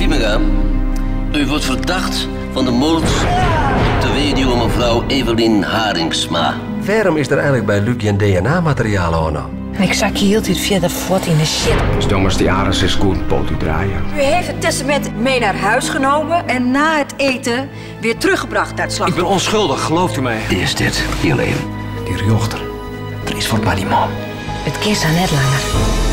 Timega, u wordt verdacht van de moord op de weduwe mevrouw Evelien Haringsma. Waarom is er eigenlijk bij Luc geen DNA-materiaal aan? Ik zag je hield dit verder voort in de shit. Dus Thomas die Ares is goed poot u draaien. U heeft het testament mee naar huis genomen en na het eten weer teruggebracht naar het slachtoffer. Ik ben onschuldig, gelooft u mij? Is dit je leven? Die riochter, er is voor bij die man. Het kist haar net langer.